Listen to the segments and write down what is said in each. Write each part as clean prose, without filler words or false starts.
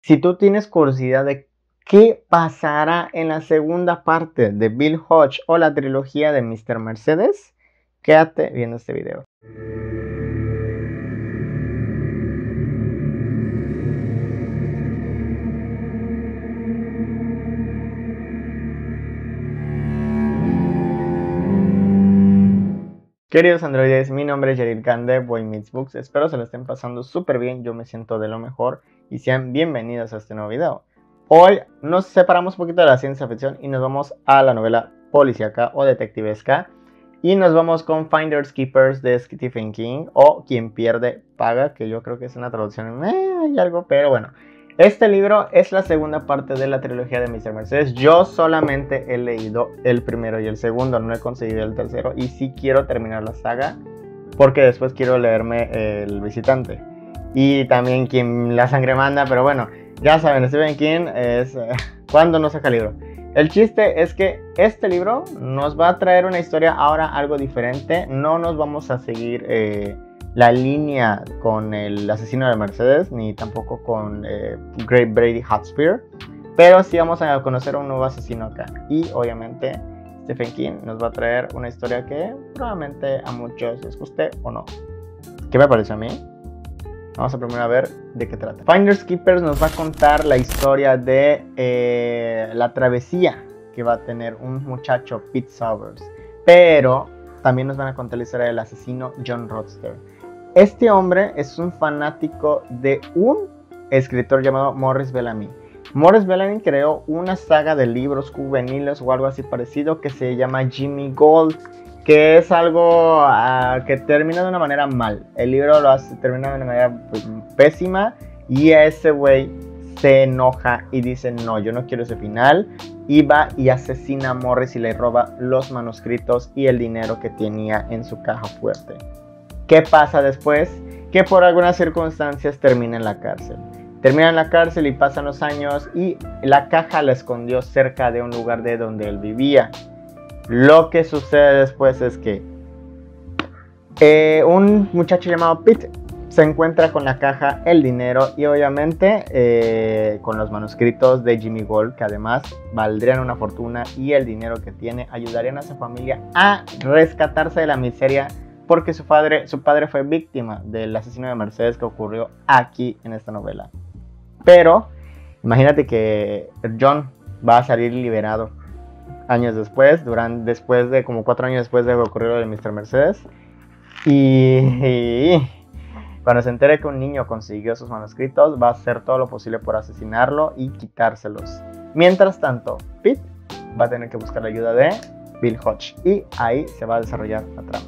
Si tú tienes curiosidad de qué pasará en la segunda parte de Bill Hodge o la trilogía de Mr. Mercedes, quédate viendo este video. Queridos androides, mi nombre es Yarir Khan de Boy Meets Books. Espero se lo estén pasando súper bien, yo me siento de lo mejor y sean bienvenidos a este nuevo video. Hoy nos separamos un poquito de la ciencia ficción y nos vamos a la novela policíaca o detectivesca. Y nos vamos con Finders Keepers de Stephen King, o Quien pierde paga, que yo creo que es una traducción hay algo, pero bueno. Este libro es la segunda parte de la trilogía de Mr. Mercedes. Yo solamente he leído el primero y el segundo, no he conseguido el tercero y sí quiero terminar la saga porque después quiero leerme El visitante y también Quien la sangre manda, pero bueno, ya saben, Stephen King es cuando no saca libro. El chiste es que este libro nos va a traer una historia ahora algo diferente. No nos vamos a seguir la línea con el asesino de Mercedes, ni tampoco con Great Brady Hotspur, pero sí vamos a conocer a un nuevo asesino acá. Y obviamente Stephen King nos va a traer una historia que probablemente a muchos les guste o no. ¿Qué me parece a mí? Vamos a primero a ver de qué trata. Finders Keepers nos va a contar la historia de la travesía que va a tener un muchacho, Pete Saunders. Pero también nos van a contar la historia del asesino John Rochester. Este hombre es un fanático de un escritor llamado Maurice Bellamy. Maurice Bellamy creó una saga de libros juveniles o algo así parecido que se llama Jimmy Gold, que es algo que termina de una manera mal. El libro termina de una manera pésima y ese güey se enoja y dice no, yo no quiero ese final, y va y asesina a Morris y le roba los manuscritos y el dinero que tenía en su caja fuerte. ¿Qué pasa después? Que por algunas circunstancias termina en la cárcel. Termina en la cárcel y pasan los años y la caja la escondió cerca de un lugar de donde él vivía. Lo que sucede después es que un muchacho llamado Pete se encuentra con la caja, el dinero y obviamente con los manuscritos de Jimmy Gold, que además valdrían una fortuna, y el dinero que tiene ayudarían a su familia a rescatarse de la miseria porque su padre fue víctima del asesino de Mercedes que ocurrió aquí en esta novela. Pero imagínate que John va a salir liberado años después, después de como 4 años después de ocurrir lo de Mr. Mercedes, y cuando se entere que un niño consiguió sus manuscritos, va a hacer todo lo posible por asesinarlo y quitárselos. Mientras tanto, Pete va a tener que buscar la ayuda de Bill Hodge y ahí se va a desarrollar la trama.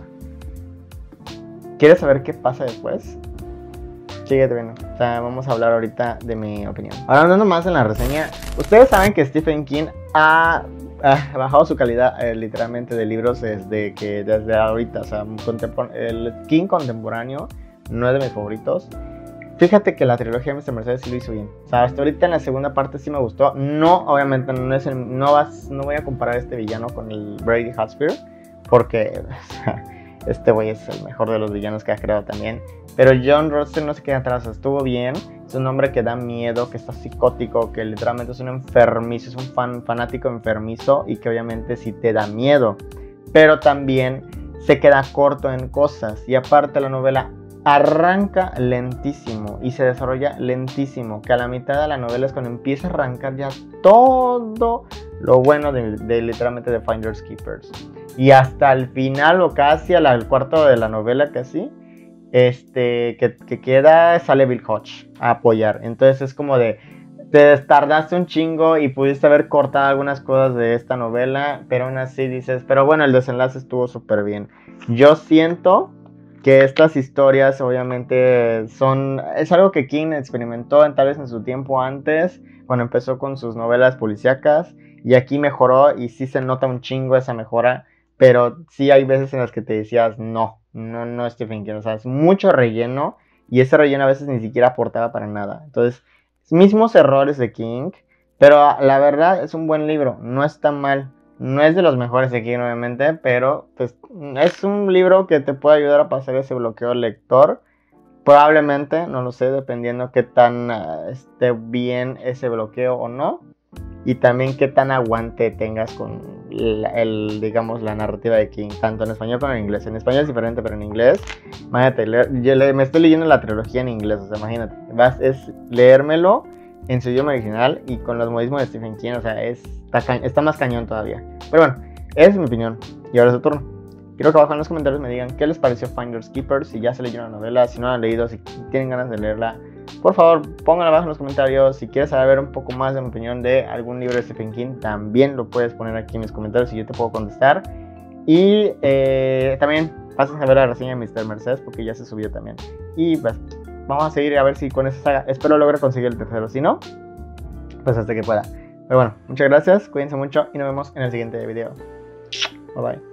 ¿Quieres saber qué pasa después? Síguete viendo. O sea, vamos a hablar ahorita de mi opinión. Ahora, hablando más en la reseña, ustedes saben que Stephen King ha bajado su calidad literalmente de libros desde ahorita. O sea, el King contemporáneo no es de mis favoritos. Fíjate que la trilogía de Mr. Mercedes sí lo hizo bien. O sea, hasta ahorita en la segunda parte sí me gustó. No, obviamente no voy a comparar este villano con el Brady Hotspur, porque este güey es el mejor de los villanos que ha creado también. Pero John Rochester no se queda atrás, estuvo bien. Es un hombre que da miedo, que está psicótico, que literalmente es un enfermizo, es un fanático enfermizo y que obviamente sí te da miedo. Pero también se queda corto en cosas. Y aparte la novela arranca lentísimo y se desarrolla lentísimo, que a la mitad de la novela es cuando empieza a arrancar ya todo lo bueno de literalmente de Finders Keepers. Y hasta el final o casi al cuarto de la novela casi, que queda, sale Bill Hodge a apoyar. Entonces es como de, te tardaste un chingo y pudiste haber cortado algunas cosas de esta novela, pero aún así dices, pero bueno, el desenlace estuvo súper bien. Yo siento que estas historias obviamente es algo que King experimentó tal vez en su tiempo antes, cuando empezó con sus novelas policíacas, y aquí mejoró y sí se nota un chingo esa mejora, pero sí hay veces en las que te decías, no Stephen King, o sea, es mucho relleno, y ese relleno a veces ni siquiera aportaba para nada. Entonces, mismos errores de King, pero la verdad es un buen libro, no está mal. No es de los mejores de King, obviamente, pero pues, es un libro que te puede ayudar a pasar ese bloqueo lector. Probablemente, no lo sé, dependiendo qué tan esté bien ese bloqueo o no. Y también qué tan aguante tengas con digamos, la narrativa de King, tanto en español como en inglés. En español es diferente, pero en inglés, imagínate, me estoy leyendo la trilogía en inglés, o sea, imagínate, es leérmelo en su idioma original y con los modismos de Stephen King, o sea, está más cañón todavía. Pero bueno, esa es mi opinión, y ahora es su turno. Quiero que abajo en los comentarios me digan qué les pareció Finders Keepers, si ya se leyeron la novela, si no la han leído, si tienen ganas de leerla. Por favor, pónganlo abajo en los comentarios. Si quieres saber un poco más de mi opinión de algún libro de Stephen King, también lo puedes poner aquí en mis comentarios y yo te puedo contestar. Y también pasen a ver la reseña de Mr. Mercedes porque ya se subió también. Y pues vamos a seguir a ver si con esa saga, espero logre conseguir el tercero. Si no, pues hasta que pueda. Pero bueno, muchas gracias, cuídense mucho y nos vemos en el siguiente video. Bye bye.